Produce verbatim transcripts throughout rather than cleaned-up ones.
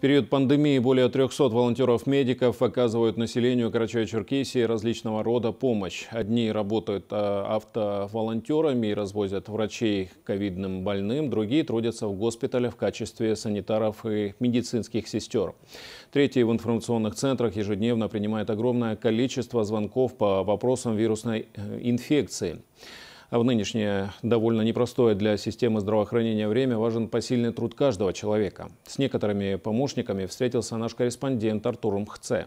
период пандемии более трёхсот волонтеров-медиков оказывают населению Карачаево-Черкесии различного рода помощь. Одни работают автоволонтерами и развозят врачей к ковидным больным, другие трудятся в госпиталях в качестве санитаров и медицинских сестер. Третьи в информационных центрах ежедневно принимают огромное количество звонков по вопросам вирусной инфекции. А в нынешнее довольно непростое для системы здравоохранения время важен посильный труд каждого человека. С некоторыми помощниками встретился наш корреспондент Артур Мхце.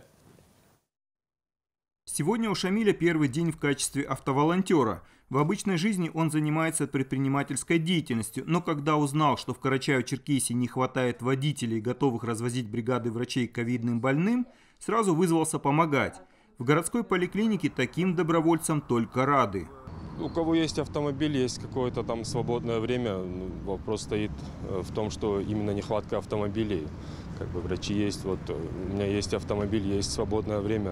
Сегодня у Шамиля первый день в качестве автоволонтера. В обычной жизни он занимается предпринимательской деятельностью, но когда узнал, что в Карачаево-Черкесии не хватает водителей, готовых развозить бригады врачей к ковидным больным, сразу вызвался помогать. В городской поликлинике таким добровольцам только рады. У кого есть автомобиль, есть какое-то там свободное время, вопрос стоит в том, что именно нехватка автомобилей. Как бы врачи есть, вот у меня есть автомобиль, есть свободное время,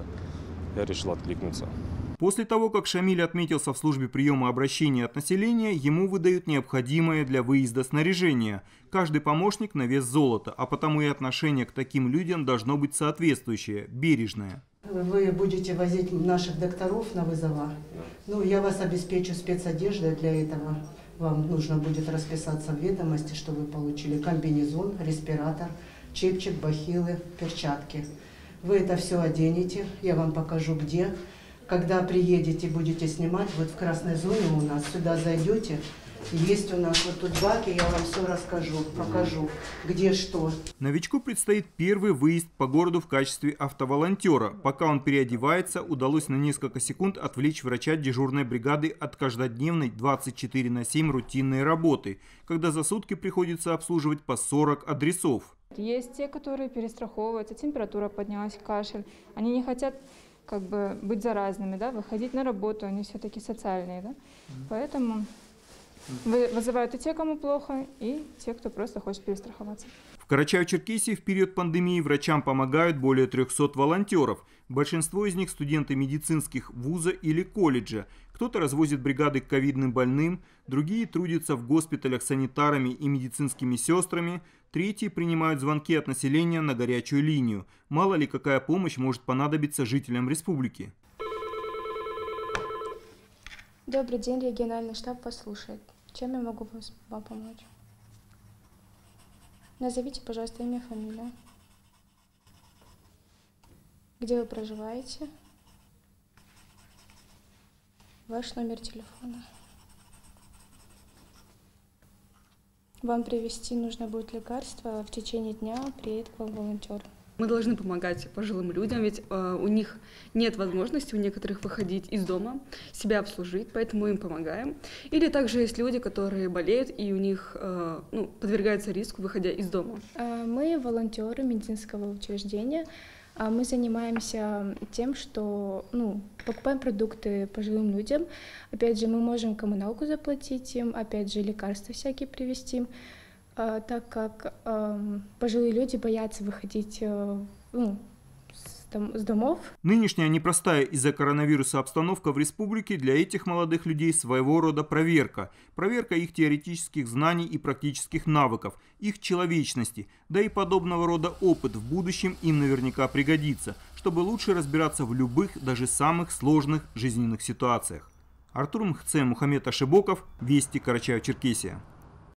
я решил откликнуться. После того, как Шамиль отметился в службе приема обращений от населения, ему выдают необходимое для выезда снаряжение. Каждый помощник на вес золота, а потому и отношение к таким людям должно быть соответствующее, бережное. Вы будете возить наших докторов на вызова. Ну, я вас обеспечу спецодеждой для этого. Вам нужно будет расписаться в ведомости, что вы получили комбинезон, респиратор, чепчик, бахилы, перчатки. Вы это все оденете, я вам покажу где. Когда приедете, будете снимать, вот в красной зоне у нас, сюда зайдете. Есть у нас вот тут баки, я вам все расскажу, покажу, где что. Новичку предстоит первый выезд по городу в качестве автоволонтера. Пока он переодевается, удалось на несколько секунд отвлечь врача дежурной бригады от каждодневной двадцать четыре на семь рутинной работы, когда за сутки приходится обслуживать по сорок адресов. Есть те, которые перестраховываются, температура поднялась, кашель. Они не хотят как бы быть заразными, да, выходить на работу, они все-таки социальные, да, поэтому вызывают и те, кому плохо, и те, кто просто хочет перестраховаться. В Карачаево-Черкесии в период пандемии врачам помогают более трёхсот волонтеров. Большинство из них студенты медицинских вуза или колледжа. Кто-то развозит бригады к ковидным больным, другие трудятся в госпиталях санитарами и медицинскими сестрами, третьи принимают звонки от населения на горячую линию. Мало ли какая помощь может понадобиться жителям республики. Добрый день, региональный штаб послушает. Чем я могу вам помочь? Назовите, пожалуйста, имя, фамилию. Где вы проживаете? Ваш номер телефона. Вам привезти нужно будет лекарство. В течение дня приедет к вам волонтер. Мы должны помогать пожилым людям, ведь э, у них нет возможности у некоторых выходить из дома, себя обслужить, поэтому им помогаем. Или также есть люди, которые болеют и у них э, ну, подвергаются риску, выходя из дома. Мы волонтеры медицинского учреждения. Мы занимаемся тем, что ну, покупаем продукты пожилым людям. Опять же, мы можем коммуналку заплатить им, опять же, лекарства всякие привезти. Так как э, пожилые люди боятся выходить э, ну, с, дом, с домов. Нынешняя непростая из-за коронавируса обстановка в республике для этих молодых людей своего рода проверка. Проверка их теоретических знаний и практических навыков, их человечности. Да и подобного рода опыт в будущем им наверняка пригодится, чтобы лучше разбираться в любых, даже самых сложных жизненных ситуациях. Артур Мхце, Мухаммед Ашибоков, Вести, Карачаево-Черкесия.